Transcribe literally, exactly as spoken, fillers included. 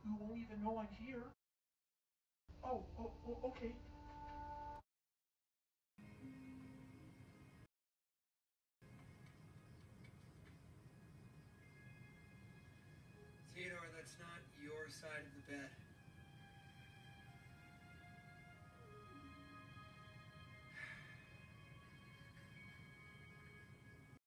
You won't even know I'm here. Oh, oh, oh okay. Theodore, that's not your side of the bed.